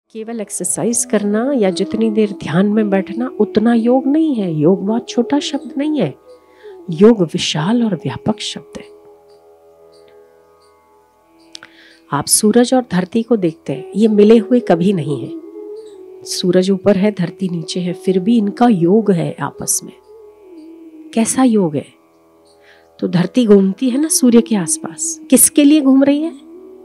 केवल एक्सरसाइज करना या जितनी देर ध्यान में बैठना उतना योग नहीं है। योग बहुत छोटा शब्द नहीं है, योग विशाल और व्यापक शब्द है। आप सूरज और धरती को देखते हैं, ये मिले हुए कभी नहीं है। सूरज ऊपर है, धरती नीचे है, फिर भी इनका योग है आपस में। कैसा योग है? तो धरती घूमती है ना सूर्य के आसपास, किसके लिए घूम रही है?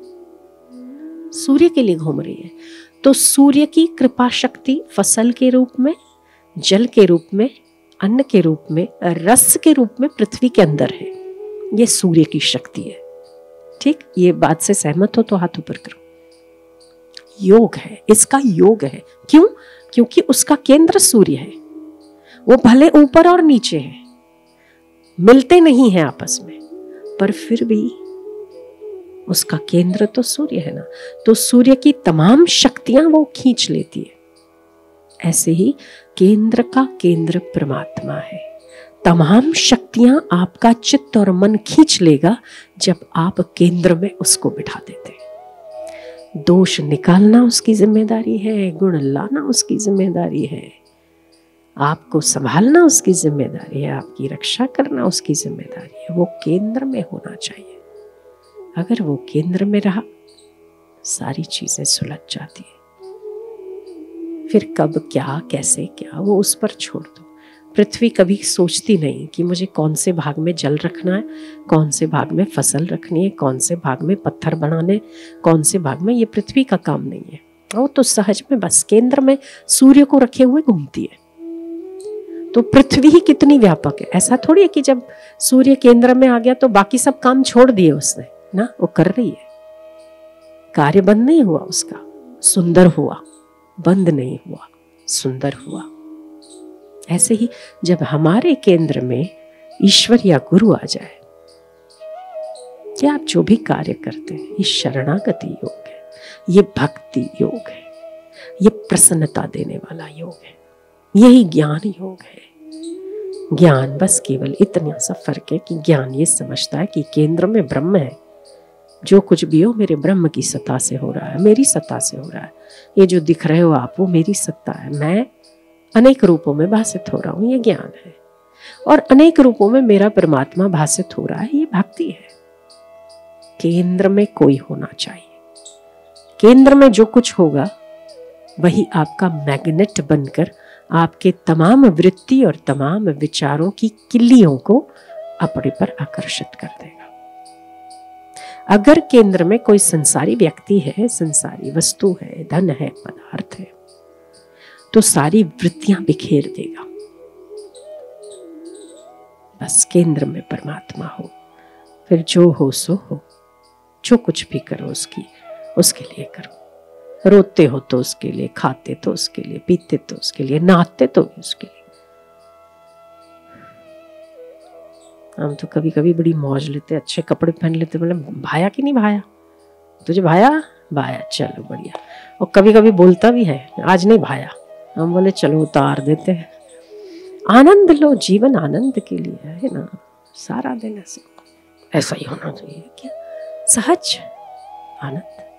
सूर्य के लिए घूम रही है। तो सूर्य की कृपा शक्ति फसल के रूप में, जल के रूप में, अन्न के रूप में, रस के रूप में पृथ्वी के अंदर है। ये सूर्य की शक्ति है। ठीक, ये बात से सहमत हो तो हाथ ऊपर करो। योग है, इसका योग है। क्यों? क्योंकि उसका केंद्र सूर्य है। वो भले ऊपर और नीचे है, मिलते नहीं हैं आपस में, पर फिर भी उसका केंद्र तो सूर्य है ना। तो सूर्य की तमाम शक्तियां वो खींच लेती है। ऐसे ही केंद्र का केंद्र परमात्मा है। तमाम शक्तियां आपका चित्त और मन खींच लेगा जब आप केंद्र में उसको बिठा देते हैं। दोष निकालना उसकी जिम्मेदारी है, गुण लाना उसकी जिम्मेदारी है, आपको संभालना उसकी जिम्मेदारी है, आपकी रक्षा करना उसकी जिम्मेदारी है। वो केंद्र में होना चाहिए। अगर वो केंद्र में रहा, सारी चीजें सुलझ जाती है। फिर कब क्या, कैसे क्या, वो उस पर छोड़ दो। पृथ्वी कभी सोचती नहीं कि मुझे कौन से भाग में जल रखना है, कौन से भाग में फसल रखनी है, कौन से भाग में पत्थर बनाने, कौन से भाग में। ये पृथ्वी का काम नहीं है। वो तो सहज में बस केंद्र में सूर्य को रखे हुए घूमती है। तो पृथ्वी ही कितनी व्यापक है। ऐसा थोड़ी है कि जब सूर्य केंद्र में आ गया तो बाकी सब काम छोड़ दिए उसने ना। वो कर रही है, कार्य बंद नहीं हुआ उसका, सुंदर हुआ, बंद नहीं हुआ, सुंदर हुआ। ऐसे ही जब हमारे केंद्र में ईश्वर या गुरु आ जाए, कि आप जो भी कार्य करते हैं, ये शरणागति योग है, ये भक्ति योग है, ये प्रसन्नता देने वाला योग है, यही ज्ञान योग है। ज्ञान बस केवल इतना सा फर्क है कि ज्ञान ये समझता है कि केंद्र में ब्रह्म है। जो कुछ भी हो मेरे ब्रह्म की सत्ता से हो रहा है, मेरी सत्ता से हो रहा है। ये जो दिख रहे हो आप, वो मेरी सत्ता है। मैं अनेक रूपों में भासित हो रहा हूँ, ये ज्ञान है। और अनेक रूपों में मेरा परमात्मा भासित हो रहा है, ये भक्ति है। केंद्र में कोई होना चाहिए। केंद्र में जो कुछ होगा वही आपका मैग्नेट बनकर आपके तमाम वृत्ति और तमाम विचारों की किल्लियों को अपने पर आकर्षित कर देगा। अगर केंद्र में कोई संसारी व्यक्ति है, संसारी वस्तु है, धन है, पदार्थ है, तो सारी वृत्तियां बिखेर देगा। बस केंद्र में परमात्मा हो, फिर जो हो सो हो। जो कुछ भी करो उसके लिए करो। रोते हो तो उसके लिए, खाते तो उसके लिए, पीते तो उसके लिए, नाचते तो उसके लिए। हम तो कभी कभी बड़ी मौज लेते, अच्छे कपड़े पहन लेते, मतलब भाया कि नहीं भाया, तुझे भाया? भाया, चलो बढ़िया। और कभी कभी बोलता भी है, आज नहीं भाया। हम बोले चलो उतार देते हैं। आनंद लो, जीवन आनंद के लिए है ना। सारा दिन ऐसा ही होना चाहिए। क्या सहज आनंद।